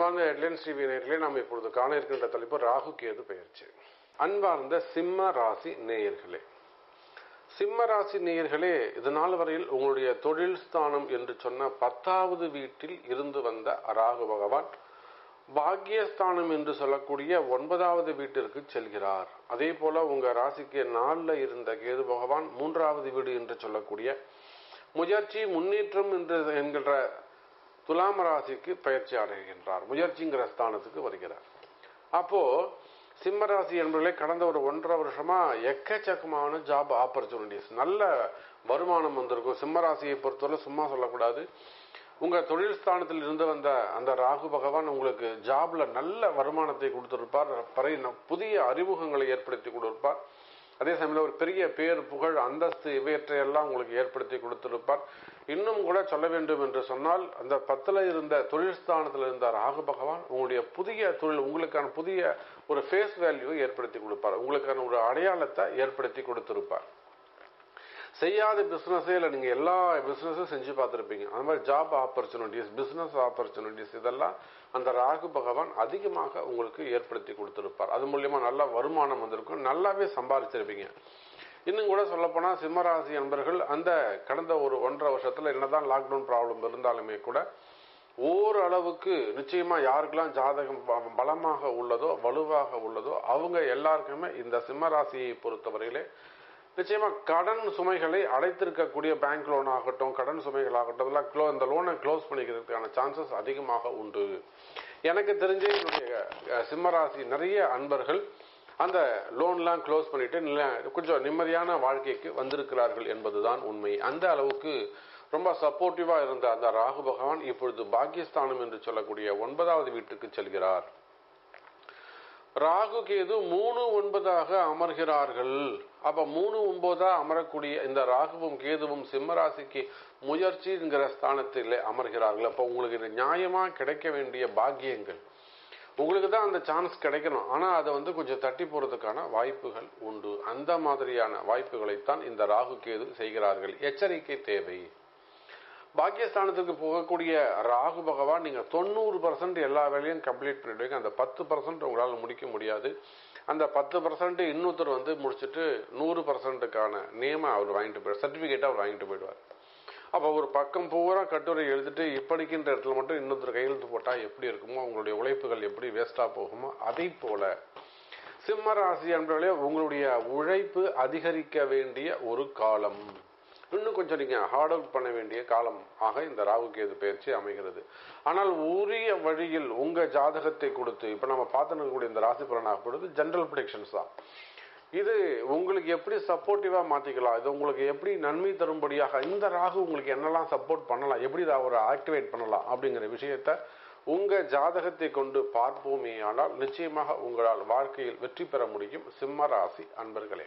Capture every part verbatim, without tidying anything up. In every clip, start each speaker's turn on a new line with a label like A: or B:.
A: அன்பார்ந்த headlines TV நேயர்களே, நாம் இப்பொழுது காண இருக்கின்ற தலைப்பு ராகு கேது பெயர்ச்சி. அன்பார்ந்த சிம்ம ராசி நேயர்களே, சிம்ம ராசி நேயர்களே, இது நாள் வரையில் உங்களுடைய தொழில் ஸ்தானம் என்று சொன்ன பத்தாவது வீட்டில் இருந்து வந்த ராகு பகவான் பாக்கியஸ்தானம் என்று சொல்லக்கூடிய ஒன்பதாவது வீட்டிற்கு செல்கிறார். அதே போல உங்க ராசிக்கு நாளில் இருந்த கேது பகவான் மூன்றாவது வீடு என்று சொல்லக்கூடிய முயற்சி முன்னேற்றம் என்று என்கின்ற துலாம் ராசிக்கு பயிற்சி அடைகின்றார். முயற்சிங்கிற ஸ்தானத்துக்கு வருகிறார். அப்போ சிம்ம ராசி என்பவர்களே, கடந்த ஒரு ஒன்றரை வருஷமா எக்கச்சக்கமான ஜாப் ஆப்பர்ச்சுனிட்டிஸ், நல்ல வருமானம் வந்திருக்கும். சிம்ம ராசியை பொறுத்தவரை சும்மா சொல்லக்கூடாது. உங்க தொழில் ஸ்தானத்தில் இருந்து வந்த அந்த ராகு பகவான் உங்களுக்கு ஜாப்ல நல்ல வருமானத்தை கொடுத்திருப்பார். புதிய அறிமுகங்களை ஏற்படுத்தி கொடுப்பார். அதே சமயத்தில் ஒரு பெரிய பேர், புகழ், அந்தஸ்து இவற்றையெல்லாம் உங்களுக்கு ஏற்படுத்தி கொடுத்திருப்பார். இன்னும் கூட சொல்ல வேண்டும் என்று சொன்னால், அந்த பத்துல இருந்த தொழில் ஸ்தானத்தில் இருந்த ராகு பகவான் உங்களுடைய புதிய தொழில், உங்களுக்கான புதிய ஒரு ஃபேஸ் வேல்யூவை ஏற்படுத்தி கொடுப்பார். உங்களுக்கான ஒரு அடையாளத்தை ஏற்படுத்தி கொடுத்திருப்பார். செய்யாத பிசினஸே இல்லை, நீங்க எல்லா பிசினஸும் செஞ்சு பார்த்துருப்பீங்க. அந்த மாதிரி ஜாப் ஆப்பர்ச்சுனிட்டிஸ், பிசினஸ் ஆப்பர்ச்சுனிட்டிஸ் இதெல்லாம் அந்த ராகு பகவான் அதிகமாக உங்களுக்கு ஏற்படுத்தி கொடுத்திருப்பார். அது மூலியமா நல்ல வருமானம் வந்திருக்கும், நல்லாவே சம்பாதிச்சிருப்பீங்க. இன்னும் கூட சொல்லப்போனா சிம்மராசி நண்பர்கள் அந்த கடந்த ஒரு ஒன்றரை வருஷத்துல என்னதான் லாக்டவுன் ப்ராப்ளம் இருந்தாலுமே கூட ஓரளவுக்கு நிச்சயமா யாருக்கெல்லாம் ஜாதகம் பலமாக உள்ளதோ வலுவாக உள்ளதோ அவங்க எல்லாருக்குமே இந்த சிம்மராசியை பொறுத்தவரையிலே நிச்சயமா கடன் சுமைகளை அடைத்திருக்கக்கூடிய பேங்க் லோன் ஆகட்டும், கடன் சுமைகள் ஆகட்டும், இதெல்லாம் இந்த லோனை க்ளோஸ் பண்ணிக்கிறதுக்கான சான்சஸ் அதிகமாக உண்டு. எனக்கு தெரிஞ்ச என்னுடைய சிம்மராசி நிறைய அன்பர்கள் அந்த லோன்லாம் க்ளோஸ் பண்ணிட்டு கொஞ்சம் நிம்மதியான வாழ்க்கைக்கு வந்திருக்கிறார்கள் என்பதுதான் உண்மை. அந்த அளவுக்கு ரொம்ப சப்போர்ட்டிவா இருந்த அந்த ராகு பகவான் இப்பொழுது பாக்கியஸ்தானம் என்று சொல்லக்கூடிய ஒன்பதாவது வீட்டுக்கு செல்கிறார். ராகு கேது மூணு ஒன்பதாக அமர்கிறார்கள். அப்ப மூணு ஒன்பதா அமரக்கூடிய இந்த ராகுவும் கேதுவும் சிம்மராசிக்கு முயற்சிங்கிற ஸ்தானத்தில் அமர்கிறார்கள். அப்ப உங்களுக்கு நியாயமா கிடைக்க வேண்டிய பாக்கியங்கள் உங்களுக்கு தான் அந்த சான்ஸ் கிடைக்கணும். ஆனா அதை வந்து கொஞ்சம் தட்டி போறதுக்கான வாய்ப்புகள் உண்டு. அந்த மாதிரியான வாய்ப்புகளைத்தான் இந்த ராகு கேது செய்கிறார்கள். எச்சரிக்கை தேவை. பாக்கியஸ்தானத்துக்கு போகக்கூடிய ராகு பகவான் நீங்க தொண்ணூறு பர்சன்ட் எல்லா வேலையும் கம்ப்ளீட் பண்ணிடுவீங்க. அந்த பத்து பர்சன்ட் உங்களால் முடிக்க முடியாது. அந்த பத்து பர்சன்ட் இன்னொருத்தர் வந்து முடிச்சுட்டு நூறு பர்சன்ட்டுக்கான நேம அவர் வாங்கிட்டு போயிடுவார், சர்டிபிகேட்டை அவர் வாங்கிட்டு போயிடுவார். அப்போ ஒரு பக்கம் பூரா கட்டுரை எழுதிட்டு இப்படிக்கின்ற இடத்துல மட்டும் இன்னொருத்தர் கையெழுத்து போட்டா எப்படி இருக்குமோ, உங்களுடைய உழைப்புகள் எப்படி வேஸ்டா போகுமோ, அதை போல சிம்ம ராசி என்பவர்களே உங்களுடைய உழைப்பு அதிகரிக்க வேண்டிய ஒரு காலம். இன்னும் கொஞ்சம் நீங்க ஹார்ட் ஒர்க் பண்ண வேண்டிய காலம் ஆக இந்த ராகு கேது பயிற்சி அமைகிறது. ஆனால் உரிய வழியில் உங்க ஜாதகத்தை கொடுத்து இப்ப நம்ம பார்த்துக்கூடிய இந்த ராசி பலனாகப்படுது ஜெனரல் ப்ரெடிக்ஷன்ஸ் தான். இது உங்களுக்கு எப்படி சப்போர்ட்டிவா மாத்திக்கலாம், இது உங்களுக்கு எப்படி நன்மை தரும்படியாக இந்த ராகு உங்களுக்கு என்னெல்லாம் சப்போர்ட் பண்ணலாம், எப்படி இதை ஒரு ஆக்டிவேட் பண்ணலாம் அப்படிங்கிற விஷயத்த உங்க ஜாதகத்தை கொண்டு பார்ப்போமே. ஆனால் நிச்சயமாக உங்களால் வாழ்க்கையில் வெற்றி பெற முடியும் சிம்ம ராசி அன்பர்களே.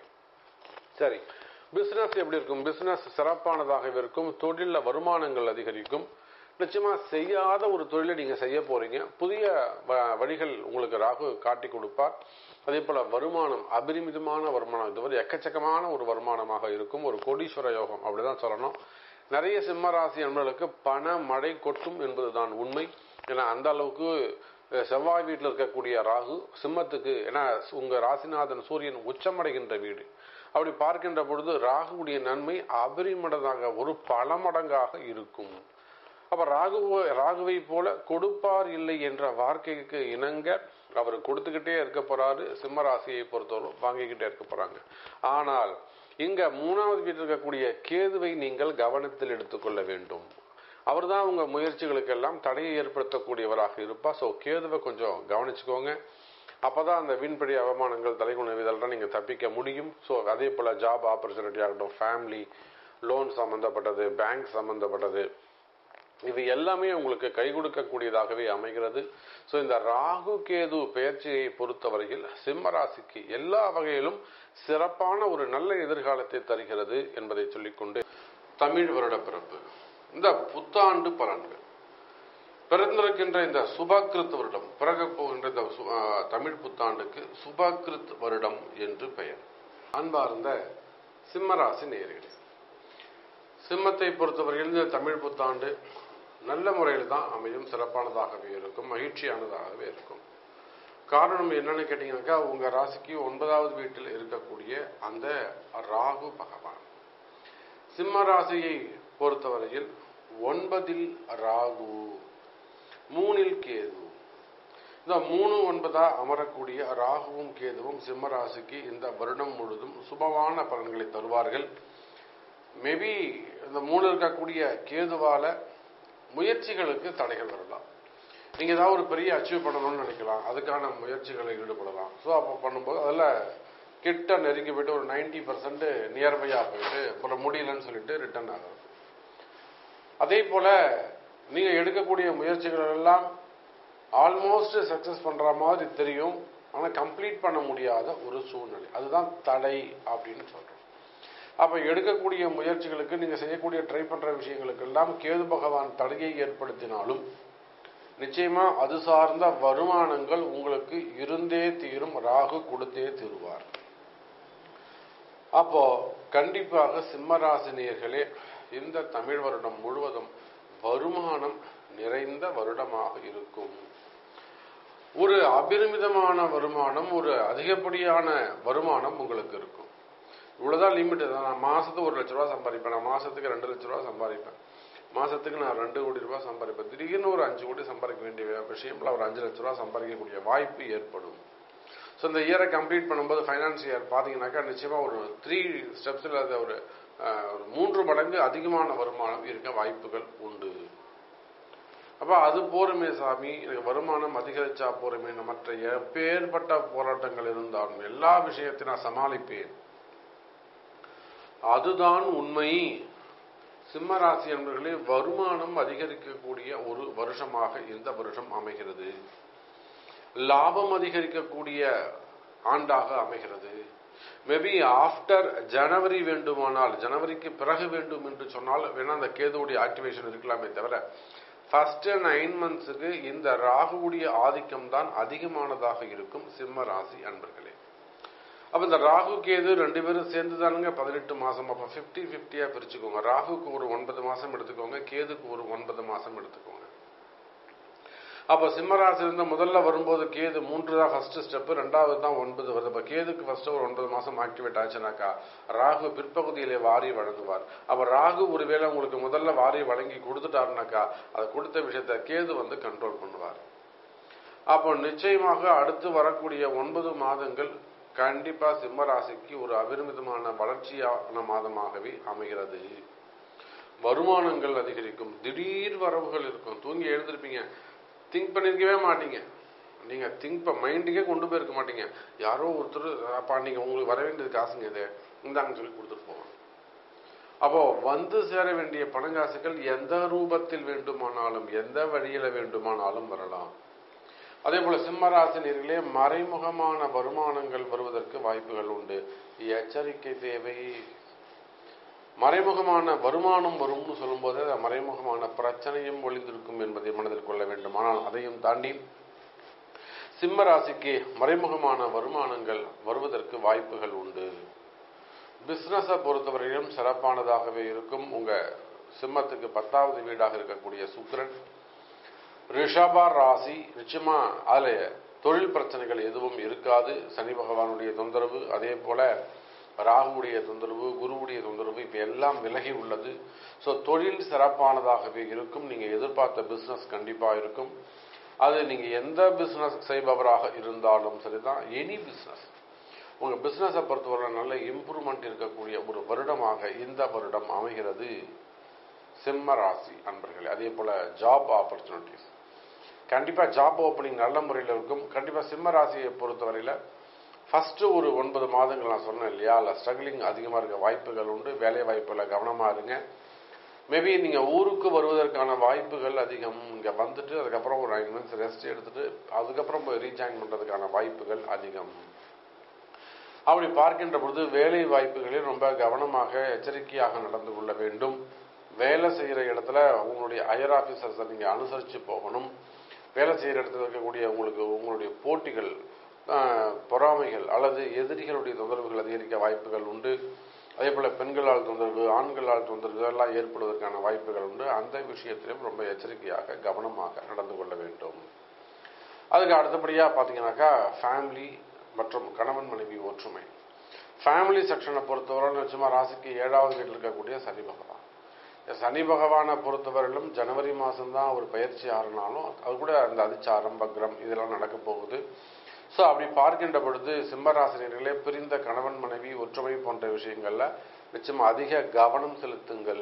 A: சரி, பிசினஸ் எப்படி இருக்கும்? பிசினஸ் சிறப்பானதாக இருக்கும். தொழில வருமானங்கள் அதிகரிக்கும். நிச்சயமா செய்யாத ஒரு தொழிலை நீங்க செய்ய போறீங்க. புதிய வழிகள் உங்களுக்கு ராகு காட்டி கொடுப்பார். அதே போல வருமானம் அபரிமிதமான வருமானம், இதுவரை எக்கச்சக்கமான ஒரு வருமானமாக இருக்கும். ஒரு கோடீஸ்வர யோகம் அப்படிதான் சொல்லணும். நிறைய சிம்ம ராசி என்பவர்களுக்கு பண மழை கொட்டும் என்பதுதான் உண்மை. ஏன்னா அந்த அளவுக்கு செவ்வாய் வீட்டில் இருக்கக்கூடிய ராகு சிம்மத்துக்கு, ஏன்னா உங்க ராசிநாதன் சூரியன் உச்சமடைகின்ற வீடு. அப்படி பார்க்கின்ற பொழுது ராகுடைய நன்மை அபரிமடமாக ஒரு பல மடங்காக இருக்கும். அப்ப ராகு ராகுவை போல கொடுப்பார் இல்லை என்ற வார்த்தைக்கு இணங்க அவர் கொடுத்துக்கிட்டே இருக்க போறாரு. சிம்ம ராசியை பொறுத்தவரை வாங்கிக்கிட்டே இருக்க போறாங்க. ஆனால் இங்க மூணாவது வீட்டில் இருக்கக்கூடிய கேதுவை நீங்கள் கவனத்தில் எடுத்துக்கொள்ள வேண்டும். அவர் தான் உங்க முயற்சிகளுக்கு எல்லாம் தடையை ஏற்படுத்தக்கூடியவராக இருப்பார். ஸோ கேதுவை கொஞ்சம் கவனிச்சுக்கோங்க. அப்பதான் அந்த வீண்படி அவமானங்கள், தலைகுணம் இதெல்லாம் நீங்க தப்பிக்க முடியும். ஸோ அதே போல ஜாப் ஆப்பர்ச்சுனிட்டி ஆகட்டும், ஃபேமிலி, லோன் சம்பந்தப்பட்டது, பேங்க் சம்பந்தப்பட்டது, இது எல்லாமே உங்களுக்கு கை கொடுக்கக்கூடியதாகவே அமைகிறது. ஸோ இந்த ராகு கேது பெயர்ச்சியை பொறுத்தவரையில் சிம்மராசிக்கு எல்லா வகையிலும் சிறப்பான ஒரு நல்ல எதிர்காலத்தை தருகிறது என்பதை சொல்லிக்கொண்டு தமிழ் வருட பிறப்பு இந்த புத்தாண்டு பலன்கள் பிறந்திருக்கின்ற இந்த சுபகிருத் வருடம், பிறக போகின்ற இந்த தமிழ் புத்தாண்டுக்கு சுபகிருத் வருடம் என்று பெயர். அன்பார்ந்த சிம்மராசி நேயர்களே, சிம்மத்தை பொறுத்தவரையில் இந்த தமிழ் புத்தாண்டு நல்ல முறையில் தான் அமையும், சிறப்பானதாகவே இருக்கும், மகிழ்ச்சியானதாகவே இருக்கும். காரணம் என்னன்னு கேட்டீங்கன்னாக்கா, உங்க ராசிக்கு ஒன்பதாவது வீட்டில் இருக்கக்கூடிய அந்த ராகு பகவான். சிம்ம ராசியை பொறுத்தவரையில் ஒன்பதில் ராகு, மூணில் கேது. இந்த மூணு ஒன்பதா அமரக்கூடிய ராகுவும் கேதுவும் சிம்ம ராசிக்கு இந்த வருடம் முழுதும் சுபமான பலன்களை தருவார்கள். மேபி இந்த மூணு இருக்கக்கூடிய கேதுவால முயற்சிகளுக்கு தடைகள் வரலாம். நீங்க ஏதாவது ஒரு பெரிய அச்சீவ் பண்ணணும்னு நினைக்கலாம், அதுக்கான முயற்சிகளை ஈடுபடலாம். ஸோ அப்போ பண்ணும்போது அதில் கிட்ட நெருங்கி போயிட்டு ஒரு நைன்டி பர்சன்ட் நியர்பையா போயிட்டு அப்புறம் முடியலன்னு சொல்லிட்டு ரிட்டர்ன் ஆகிறது. அதே போல நீங்க எடுக்கக்கூடிய முயற்சிகள் எல்லாம் ஆல்மோஸ்ட் சக்சஸ் பண்ற மாதிரி தெரியும், ஆனா கம்ப்ளீட் பண்ண முடியாத ஒரு சூழ்நிலை, அதுதான் தடை அப்படின்னு சொல்றோம். அப்ப எடுக்கக்கூடிய முயற்சிகளுக்கு, நீங்க செய்யக்கூடிய ட்ரை பண்ற விஷயங்களுக்கு எல்லாம் கேது பகவான் தடையை ஏற்படுத்தினாலும் நிச்சயமா அது சார்ந்த வருமானங்கள் உங்களுக்கு இருந்தே தீரும், ராகு கொடுத்தே தீருவார். அப்போ கண்டிப்பாக சிம்மராசினியர்களே இந்த தமிழ் வருடம் முழுவதும் வருமானம் நிறைந்த வருடமாக இருக்கும். ஒரு அபரிமிதமான வருமானம், ஒரு அதிகப்படியான வருமானம் உங்களுக்கு இருக்கும். இவ்வளவுதான் லிமிட். நான் மாசத்துக்கு ஒரு லட்ச ரூபாய் சம்பாதிப்பேன், நான் மாசத்துக்கு ரெண்டு லட்ச ரூபாய் சம்பாதிப்பேன், மாசத்துக்கு நான் ரெண்டு கோடி ரூபாய் சம்பாதிப்பேன், திடீர்னு ஒரு அஞ்சு கோடி சம்பாதிக்க வேண்டிய விஷயம்ல ஒரு அஞ்சு லட்ச ரூபாய் சம்பாதிக்கக்கூடிய வாய்ப்பு ஏற்படும். ஸோ இந்த இயரை கம்ப்ளீட் பண்ணும்போது ஃபைனான்ஸ் இயர் பார்த்தீங்கன்னாக்கா நிச்சயமா ஒரு த்ரீ ஸ்டெப்ஸில் அது ஒரு மூன்று மடங்கு அதிகமான வருமானம் இருக்க வாய்ப்புகள் உண்டு. அப்ப அது போருமே சாமி, எனக்கு வருமானம் அதிகரிச்சா போருமே, மற்ற எப்பேற்பட்ட போராட்டங்கள் இருந்தாலும் எல்லா விஷயத்தையும் நான் சமாளிப்பேன், அதுதான் உண்மை. சிம்ம ராசி என்பவர்களே, வருமானம் அதிகரிக்கக்கூடிய ஒரு வருஷமாக இந்த வருஷம் அமைகிறது. லாபம் அதிகரிக்கக்கூடிய ஆண்டாக அமைகிறது. மேபி ஆஃப்டர் ஜனவரி வேண்டுமானால், ஜனவரிக்கு பிறகு வேண்டும் என்று சொன்னால் வேணா அந்த கேதுவுடைய ஆக்டிவேஷன் இருக்கலாமே தவிர ஃபர்ஸ்ட் நைன் மந்த்ஸுக்கு இந்த ராகுவுடைய ஆதிக்கம் தான் அதிகமானதாக இருக்கும் சிம்ம ராசி அன்பர்களே. அப்ப இந்த ராகு கேது ரெண்டு பேரும் சேர்ந்து தானுங்க பதினெட்டு மாசம். அப்ப பிப்டி பிப்டியா பிரிச்சுக்கோங்க. ராகுக்கு ஒரு ஒன்பது மாசம் எடுத்துக்கோங்க, கேதுக்கு ஒரு ஒன்பது மாசம் எடுத்துக்கோங்க. அப்ப சிம்மராசி இருந்த முதல்ல வரும்போது கேது மூன்று தான் ஃபர்ஸ்ட் ஸ்டெப், ரெண்டாவது தான் ஒன்பது வருது. அப்ப கேதுக்கு ஃபர்ஸ்ட் ஒரு ஒன்பது மாசம் ஆக்டிவேட் ஆச்சுனாக்கா ராகு பிற்பகுதியிலே வாரி வழங்குவார். அப்ப ராகு ஒருவேளை உங்களுக்கு முதல்ல வாரி வழங்கி கொடுத்துட்டாருனாக்கா அதை கொடுத்த விஷயத்த கேது வந்து கண்ட்ரோல் பண்ணுவார். அப்போ நிச்சயமாக அடுத்து வரக்கூடிய ஒன்பது மாதங்கள் கண்டிப்பா சிம்ம ராசிக்கு ஒரு அபரிமிதமான வளர்ச்சியான மாதமாகவே அமைகிறது. வருமானங்கள் அதிகரிக்கும், திடீர் வரவுகள் இருக்கும். தூங்கி எழுந்திருப்பீங்க, திங்க் பண்ணிருக்கவே மாட்டீங்க, நீங்க திங்க் மைண்டுக்கே கொண்டு போயிருக்க மாட்டீங்க. யாரோ ஒருத்தர் அப்பா நீங்க உங்களுக்கு வர வேண்டியது காசுங்க இது இந்தாங்கன்னு சொல்லி கொடுத்துட்டு போவாங்க. அப்போ வந்து சேர வேண்டிய பணங்காசுகள் எந்த ரூபத்தில் வேண்டுமானாலும் எந்த வழியில வேண்டுமானாலும் வரலாம். அதே போல சிம்மராசினியர்களே, மறைமுகமான வருமானங்கள் வருவதற்கு வாய்ப்புகள் உண்டு, எச்சரிக்கை தேவை. மறைமுகமான வருமானம் வரும்னு சொல்லும் போது மறைமுகமான பிரச்சனையும் ஒளிந்திருக்கும் என்பதை மனதில் கொள்ள வேண்டும். ஆனால் அதையும் தாண்டி சிம்ம ராசிக்கு மறைமுகமான வருமானங்கள் வருவதற்கு வாய்ப்புகள் உண்டு. பிசினஸை பொறுத்தவரையிலும் சிறப்பானதாகவே இருக்கும். உங்க சிம்மத்துக்கு பத்தாவது வீடாக இருக்கக்கூடிய சுக்கிரன் ரிஷப ராசி, நிச்சயமா அதுல தொழில் பிரச்சனைகள் எதுவும் இருக்காது. சனி பகவானுடைய தொந்தரவு, அதே போல ராகுவுடைய தொந்தரவு, குருவுடைய தொந்தரவு இப்ப எல்லாம் விலகி உள்ளது. ஸோ தொழில் சிறப்பானதாகவே இருக்கும். நீங்க எதிர்பார்த்த பிசினஸ் கண்டிப்பா இருக்கும். அது நீங்க எந்த பிசினஸ் செய்பவராக இருந்தாலும் சரிதான், எனி பிசினஸ் உங்க பிசினஸை பொறுத்தவரை நல்ல இம்ப்ரூவ்மெண்ட் இருக்கக்கூடிய ஒரு வருடமாக இந்த வருடம் அமைகிறது சிம்ம ராசி அன்பர்களே. அதே போல ஜாப் ஆப்பர்ச்சுனிட்டிஸ், கண்டிப்பா ஜாப் ஓப்பனிங் நல்ல முறையில் இருக்கும். கண்டிப்பா சிம்ம ராசியை பொறுத்தவரையில ஃபர்ஸ்ட் ஒரு ஒன்பது மாதங்கள் நான் சொன்னேன் இல்லையா, அல்ல ஸ்ட்ரகிளிங் அதிகமா இருக்க வாய்ப்புகள் உண்டு. வேலை வாய்ப்புல கவனமா இருங்க. மேபி நீங்க ஊருக்கு வருவதற்கான வாய்ப்புகள் அதிகம். இங்க வந்துட்டு அதுக்கப்புறம் ஒரு நைன் மந்த்ஸ் ரெஸ்ட் எடுத்துட்டு அதுக்கப்புறம் போய் ரீஜாயின் பண்றதுக்கான வாய்ப்புகள் அதிகம். அப்படி பார்க்கின்ற பொழுது வேலை வாய்ப்புகளில் ரொம்ப கவனமாக எச்சரிக்கையாக நடந்து கொள்ள வேண்டும். வேலை செய்யற இடத்துல உங்களுடைய ஹையர் ஆபீசர்ஸை நீங்க அனுசரிச்சு போகணும். வேலை செய்யற இடத்துல இருக்கக்கூடிய உங்களுக்கு உங்களுடைய போட்டிகள், பொறாமைகள் அல்லது எதிரிகளுடைய தொந்தரவுகள் அதிகரிக்க வாய்ப்புகள் உண்டு. அதே போல பெண்களால் தொந்தரவு, ஆண்களால் தொந்தரவு எல்லாம் ஏற்படுவதற்கான வாய்ப்புகள் உண்டு. அந்த விஷயத்திலும் ரொம்ப எச்சரிக்கையாக கவனமாக நடந்து கொள்ள வேண்டும். அதுக்கு அடுத்தபடியாக பார்த்தீங்கன்னாக்கா ஃபேமிலி மற்றும் கணவன் மனைவி ஒற்றுமை. ஃபேமிலி செக்ஷனை பொறுத்தவரை நிச்சயமாக ராசிக்கு ஏழாவது வீட்டில் இருக்கக்கூடிய சனி பகவான். சனி பகவானை பொறுத்தவரையிலும் ஜனவரி மாதம்தான் ஒரு பயிற்சி ஆறுனாலும் அது கூட அந்த அதிச்சாரம் பக்ரம் இதெல்லாம் நடக்க போகுது. ஸோ அப்படி பார்க்கின்ற பொழுது சிம்மராசினியர்களே பிரிந்த கணவன் மனைவி ஒற்றுமை போன்ற விஷயங்கள்ல நிச்சயமாக அதிக கவனம் செலுத்துங்கள்.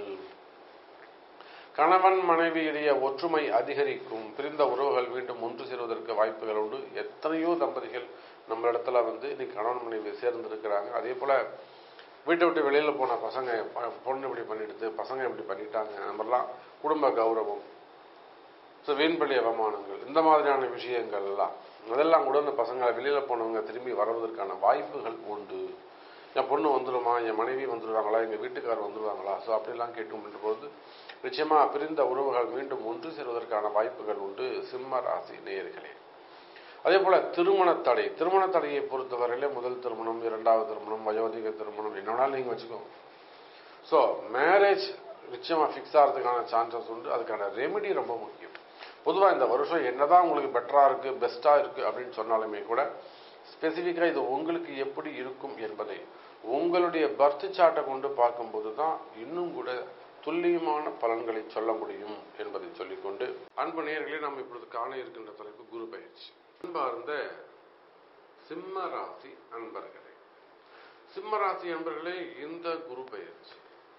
A: கணவன் மனைவியுடைய ஒற்றுமை அதிகரிக்கும். பிரிந்த உறவுகள் மீண்டும் ஒன்று சேருவதற்கு வாய்ப்புகள் உண்டு. எத்தனையோ தம்பதிகள் நம்ம இடத்துல வந்து இன்னைக்கு கணவன் மனைவி சேர்ந்து இருக்கிறாங்க. அதே போல வீட்டை விட்டு வெளியில போன பசங்க பொண்ணு இப்படி பண்ணிடுது, பசங்க இப்படி பண்ணிட்டாங்க, நம்மெல்லாம் குடும்ப கௌரவம், ஸோ வீண்பள்ளி அவமானங்கள், இந்த மாதிரியான விஷயங்கள் எல்லாம் அதெல்லாம் கூட இந்த பசங்களை வெளியில போனவங்க திரும்பி வருவதற்கான வாய்ப்புகள் உண்டு. என் பொண்ணு வந்துடுமா, என் மனைவி வந்துடுவாங்களா, எங்கள் வீட்டுக்காரர் வந்துடுவாங்களா, ஸோ அப்படிலாம் கேட்கும் போது நிச்சயமா பிரிந்த உறவுகள் மீண்டும் ஒன்று சேருவதற்கான வாய்ப்புகள் உண்டு சிம்ம ராசி நேயர்களே. அதே போல திருமண தடை திருமண தடையை பொறுத்தவரையிலே முதல் திருமணம், இரண்டாவது திருமணம், வயோதிக திருமணம் என்னன்னாலும் நீங்க வச்சுக்கோங்க. ஸோ மேரேஜ் நிச்சயமா ஃபிக்ஸ் ஆகிறதுக்கான சான்சஸ் உண்டு. அதுக்கான ரெமெடி ரொம்ப முக்கியம். பொதுவாக இந்த வருஷம் என்னதான் உங்களுக்கு பெட்டரா இருக்கு, பெஸ்டா இருக்கு அப்படின்னு சொன்னாலுமே கூட ஸ்பெசிஃபிக்கா இது உங்களுக்கு எப்படி இருக்கும் என்பதை உங்களுடைய பர்த் சார்ட்டை கொண்டு பார்க்கும்போது தான் இன்னும் கூட துல்லியமான பலன்களை சொல்ல முடியும் என்பதை சொல்லிக்கொண்டு அன்பு நேயர்களே, நாம் இப்பொழுது காண இருக்கின்ற தலைப்பு குரு பயிற்சி. அன்பார்ந்த சிம்ம ராசி அன்பர்களே, சிம்ம ராசி அன்பர்களே, இந்த குரு பயிற்சி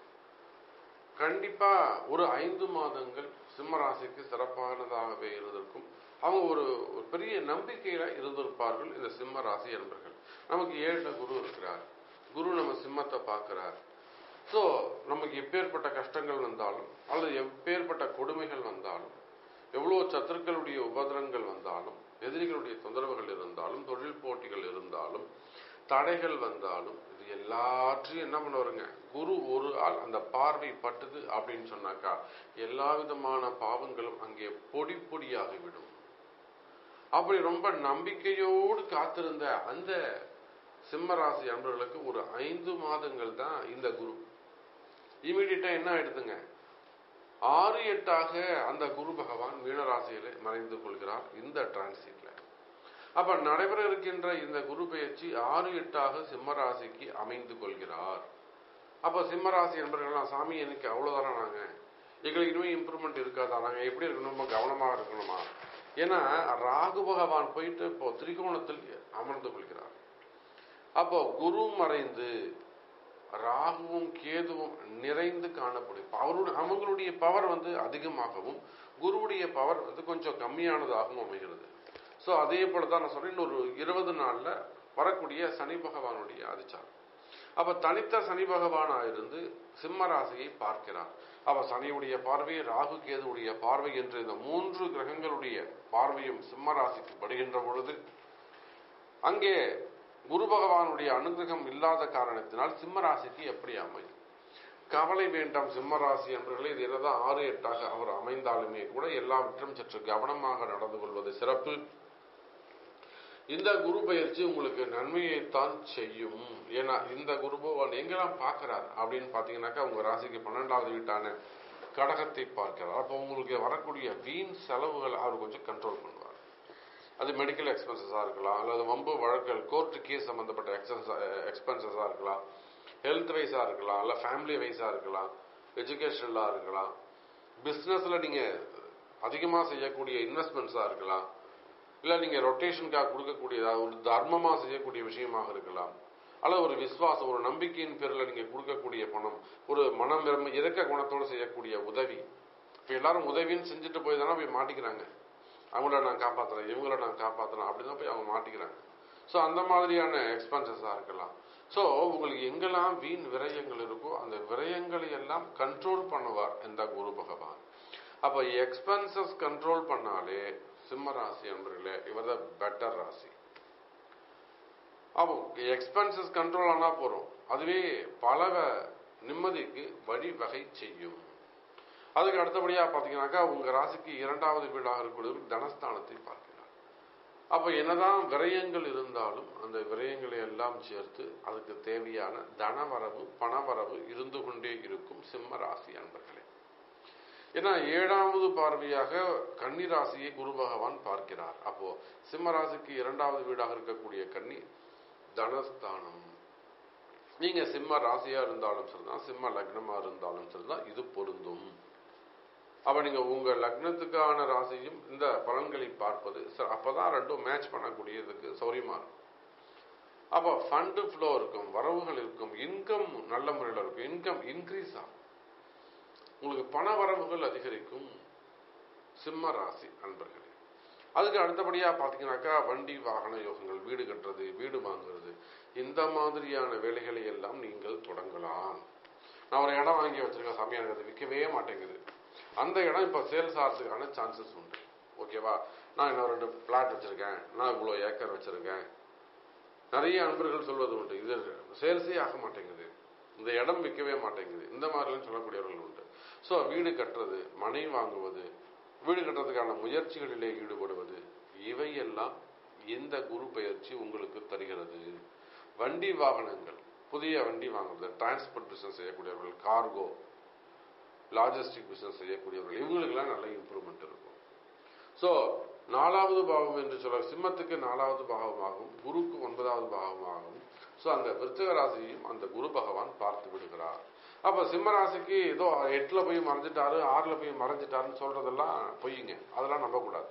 A: கண்டிப்பா ஒரு ஐந்து மாதங்கள் சிம்ம ராசிக்கு சிறப்பானதாகவே இருந்திருக்கும். அவங்க ஒரு பெரிய நம்பிக்கையில இருந்திருப்பார்கள். இந்த சிம்ம ராசி அன்பர்கள், நமக்கு ஏழு குரு இருக்கிறார், குரு நம்ம சிம்மத்தை பார்க்கிறார். ஸோ நமக்கு எப்பேற்பட்ட கஷ்டங்கள் வந்தாலும் அல்லது எப்பேற்பட்ட கொடுமைகள் வந்தாலும், எவ்வளோ சத்துருக்களுடைய உபதிரங்கள் வந்தாலும், எதிரிகளுடைய தொந்தரவுகள் இருந்தாலும், தொழில் போட்டிகள் இருந்தாலும், தடைகள் வந்தாலும், இது எல்லாற்றையும் என்ன பண்ணுவாருங்க, குரு ஒரு ஆள் அந்த பார்வை பட்டுது அப்படின்னு சொன்னாக்கா எல்லா விதமான பாவங்களும் அங்கே பொடி பொடியாகிவிடும். அப்படி ரொம்ப நம்பிக்கையோடு காத்திருந்த அந்த சிம்மராசி அன்பர்களுக்கு ஒரு ஐந்து மாதங்கள் தான் இந்த குரு. இமீடியட்டா என்ன ஆயிடுதுங்க, ஆறு எட்டாக அந்த குரு பகவான் மீனராசியில மறைந்து கொள்கிறார் இந்த டிரான்சிட்ல. அப்ப நடைபெற இருக்கின்ற இந்த குரு பெயர்ச்சி ஆறு எட்டாக சிம்மராசிக்கு அமைந்து கொள்கிறார். அப்ப சிம்மராசி என்பவர்கள்லாம், சாமி எனக்கு அவ்வளவுதானா, நாங்க எங்களுக்கு இனிமே இம்ப்ரூவ்மெண்ட் இருக்காதா, நாங்க எப்படி இருக்கணுமா, கவனமா இருக்கணுமா? ஏன்னா ராகு பகவான் போயிட்டு இப்போ திரிகோணத்தில் அமர்ந்து கொள்கிறார். அப்போ குரு மறைந்து ராகுவும் கேதுவும் நிறைந்து காணப்படும். அவருடைய அவங்களுடைய பவர் வந்து அதிகமாகவும் குருவுடைய பவர் வந்து கொஞ்சம் கம்மியானதாகவும் அமைகிறது. ஸோ அதே போல தான் நான் சொல்றேன், இன்னொரு இருபது நாள்ல வரக்கூடிய சனி பகவானுடைய அதிச்சாரம். அப்ப தனித்த சனி பகவானா இருந்து சிம்ம ராசியை பார்க்கிறார். அப்ப சனியுடைய பார்வை, ராகு கேதுவுடைய பார்வை என்று இந்த மூன்று கிரகங்களுடைய பார்வையும் சிம்ம ராசிக்கு படுகின்ற பொழுது அங்கே குரு பகவானுடைய அனுகிரகம் இல்லாத காரணத்தினால் சிம்ம ராசிக்கு எப்படி அமையும்? கவலை வேண்டாம் சிம்ம ராசி என்பவர்களே, இது என்னதான் ஆறு எட்டாக அவர் அமைந்தாலுமே கூட எல்லாவற்றும் சற்று கவனமாக நடந்து கொள்வது சிறப்பு. இந்த குரு பயிற்சி உங்களுக்கு நன்மையைத்தான் செய்யும். ஏன்னா இந்த குரு பகவான் எங்கெல்லாம் பார்க்கிறார் அப்படின்னு பாத்தீங்கன்னாக்கா உங்க ராசிக்கு பன்னெண்டாவது வீட்டான கடகத்தை பார்க்கிறார். அப்போ உங்களுக்கு வரக்கூடிய வீண் செலவுகள் அவர் கொஞ்சம் கண்ட்ரோல் பண்ணுவார். அது மெடிக்கல் எக்ஸ்பென்சஸா இருக்கலாம், அல்லது வம்பு வழக்குகள் கோர்ட்டு கேஸ் சம்பந்தப்பட்ட எக்ஸ்பென்சஸா இருக்கலாம், ஹெல்த் வைஸா இருக்கலாம், இல்ல ஃபேமிலி வைஸா இருக்கலாம், எஜுகேஷனலா இருக்கலாம், பிசினஸ்ல நீங்க அதிகமா செய்யக்கூடிய இன்வெஸ்ட்மெண்ட்ஸா இருக்கலாம், இல்ல நீங்க ரொட்டேஷனுக்காக கொடுக்கக்கூடியதா ஒரு தர்மமா செய்யக்கூடிய விஷயமாக இருக்கலாம், அல்லது ஒரு விசுவாசம் ஒரு நம்பிக்கையின் பேரில் நீங்க கொடுக்கக்கூடிய பணம், ஒரு மனம் இறக்க குணத்தோடு செய்யக்கூடிய உதவி. இப்ப எல்லாரும் உதவின்னு செஞ்சுட்டு போய் தானே போய் மாட்டிக்கிறாங்க. அவங்கள நான் காப்பாத்துறேன், இவங்கள நான் காப்பாத்துறேன் அப்படிதான் போய் அவங்க மாட்டிக்கிறாங்க. ஸோ அந்த மாதிரியான எக்ஸ்பென்சஸா இருக்கலாம். ஸோ உங்களுக்கு எங்கெல்லாம் வீண் விரயங்கள் இருக்கோ அந்த விரயங்களை எல்லாம் கண்ட்ரோல் பண்ணுவார் இந்த குரு பகவான். அப்ப எக்ஸ்பென்சஸ் கண்ட்ரோல் பண்ணாலே சிம்ம ராசி என்பவர்களே இவர் தான் பெட்டர் ராசி. அப்போ எக்ஸ்பென்சஸ் கண்ட்ரோல் ஆனா போறோம், அதுவே பல நிம்மதிக்கு வழிவகை செய்யும். அதுக்கு அடுத்தபடியா பாத்தீங்கன்னாக்கா உங்க ராசிக்கு இரண்டாவது வீடாக இருக்கக்கூடிய தனஸ்தானத்தை பார்க்கிறார். அப்ப என்னதான் விரயங்கள் இருந்தாலும் அந்த விரயங்களை எல்லாம் சேர்த்து அதுக்கு தேவையான தனவரவு பணவரவு இருந்து கொண்டே இருக்கும் சிம்ம ராசி அன்பர்களே. ஏன்னா ஏழாவது பார்வையாக கன்னி ராசியை குரு பகவான் பார்க்கிறார். அப்போ சிம்ம ராசிக்கு இரண்டாவது வீடாக இருக்கக்கூடிய கன்னி தனஸ்தானம். நீங்க சிம்ம ராசியா இருந்தாலும் சரிதான், சிம்ம லக்னமா இருந்தாலும் சரிதான், இது பொருந்தும். அப்ப நீங்க உங்க லக்னத்துக்கான ராசியும் இந்த பலன்களை பார்ப்பது அப்பதான் ரெண்டும் மேட்ச் பண்ணக்கூடியதுக்கு சௌரியமா இருக்கும். அப்ப ஃபண்ட் ஃப்ளோ இருக்கும், வரவுகள் இருக்கும், இன்கம் நல்ல முறையில் இருக்கும், இன்கம் இன்க்ரீஸ் ஆகும், உங்களுக்கு பண வரவுகள் அதிகரிக்கும் சிம்ம ராசி அன்பர்களே. அதுக்கு அடுத்தபடியா பாத்தீங்கன்னாக்கா வண்டி வாகன யோகங்கள், வீடு கட்டுறது, வீடு வாங்குறது, இந்த மாதிரியான வேலைகளை எல்லாம் நீங்கள் தொடங்கலாம். நான் ஒரு இடம் வாங்கி வச்சிருக்கேன் சாமி, எனக்கு அது விற்கவே மாட்டேங்குது, அந்த இடம் இப்ப சேல்ஸ் ஆகிறதுக்கான சான்சஸ் உண்டு. ஓகேவா, நான் இன்னும் ரெண்டு பிளாட் வச்சிருக்கேன், நான் இவ்வளவு ஏக்கர் வச்சிருக்கேன். நிறைய அன்பர்கள் சொல்வது உண்டு, இது சேல்ஸே ஆக மாட்டேங்குது, இந்த இடம் விற்கவே மாட்டேங்குது, இந்த மாதிரிலாம் சொல்லக்கூடியவர்கள் உண்டு. ஸோ வீடு கட்டுறது, மனை வாங்குவது, வீடு கட்டுறதுக்கான முயற்சிகளிலே ஈடுபடுவது, இவையெல்லாம் இந்த குரு பெயர்ச்சி உங்களுக்கு தருகிறது. வண்டி வாகனங்கள், புதிய வண்டி வாங்குறது, டிரான்ஸ்போர்ட் பிசினஸ் செய்யக்கூடியவர்கள், கார்கோ லாஜிஸ்டிக் பிசினஸ் செய்யக்கூடியவர்கள், இவங்களுக்கெல்லாம் நல்ல இம்ப்ரூவ்மெண்ட் இருக்கும். ஸோ நாலாவது பாவம் என்று சொல்ல சிம்மத்துக்கு நாலாவது பாகமாகும், குருக்கு ஒன்பதாவது பாகமாகும். ஸோ அந்த விருச்சிக ராசியையும் அந்த குரு பகவான் பார்த்து விடுகிறார். அப்ப சிம்ம ராசிக்கு ஏதோ எட்டுல போய் மறைஞ்சிட்டாரு, ஆறுல போய் மறைஞ்சிட்டாருன்னு சொல்றதெல்லாம் பொய்யுங்க, அதெல்லாம் நம்பக்கூடாது.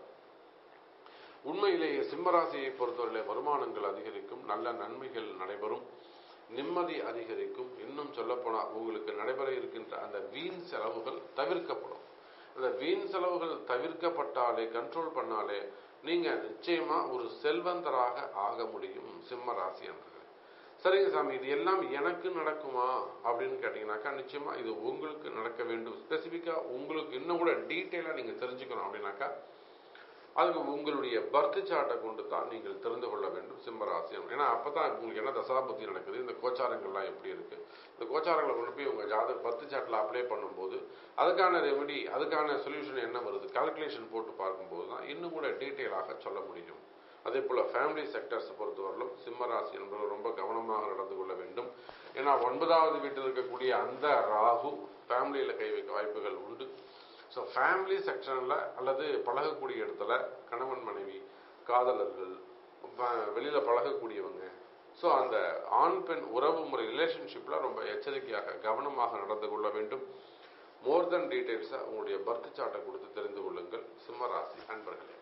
A: உண்மையிலேயே சிம்ம ராசியை பொறுத்தவரை வருமானங்கள் அதிகரிக்கும், நல்ல நன்மைகள் நடைபெறும், நிம்மதி அதிகரிக்கும். இன்னும் சொல்ல போனா உங்களுக்கு நடைபெற இருக்கின்ற அந்த வீண் செலவுகள் தவிர்க்கப்படும். அந்த வீண் செலவுகள் தவிர்க்கப்பட்டாலே, கண்ட்ரோல் பண்ணாலே நீங்க நிச்சயமா ஒரு செல்வந்தராக ஆக முடியும் சிம்ம ராசி என்பது. சரிங்க சாமி, இது எல்லாம் எனக்கு நடக்குமா அப்படின்னு கேட்டீங்கன்னாக்கா நிச்சயமா இது உங்களுக்கு நடக்க வேண்டும். ஸ்பெசிபிக்கா உங்களுக்கு இன்னும் கூட டீட்டெயிலா நீங்க தெரிஞ்சுக்கணும் அப்படின்னாக்கா அதுக்கு உங்களுடைய பர்த் சார்ட்டை கொண்டு தான் நீங்கள் தெரிந்து கொள்ள வேண்டும் சிம்ம ராசி. ஏன்னா அப்பதான் உங்களுக்கு என்ன தசாபுத்தி நடக்குது, இந்த கோச்சாரங்கள்லாம் எப்படி இருக்கு, இந்த கோச்சாரங்களை கொண்டு போய் உங்க ஜாதக பர்த் சார்ட்ல அப்ளை பண்ணும்போது அதுக்கான ரெமெடி, அதுக்கான சொல்யூஷன் என்ன வருது, கால்குலேஷன் போட்டு பார்க்கும்போது தான் இன்னும் கூட டீட்டெயிலாக சொல்ல முடியும். அதே போல ஃபேமிலி செக்டர்ஸ் பொறுத்தவரையிலும் சிம்ம ராசி என்பது ரொம்ப கவனமாக நடந்து கொள்ள வேண்டும். ஏன்னா ஒன்பதாவது வீட்டில் இருக்கக்கூடிய அந்த ராகு ஃபேமிலியில கை வைக்க வாய்ப்புகள் உண்டு. ஸோ ஃபேமிலி செக்ஷன்ல அல்லது பழகக்கூடிய இடத்துல கணவன் மனைவி, காதலர்கள், வெளியில பழகக்கூடியவங்க, ஸோ அந்த ஆண் பெண் உறவு முறை ரிலேஷன்ஷிப்ல ரொம்ப எச்சரிக்கையாக கவனமாக நடந்து கொள்ள வேண்டும். மோர் தென் டீடைல்ஸா உங்களுடைய பர்த் சார்ட்டை கொடுத்து தெரிந்து கொள்ளுங்கள் சிம்ம ராசி அன்பர்களே.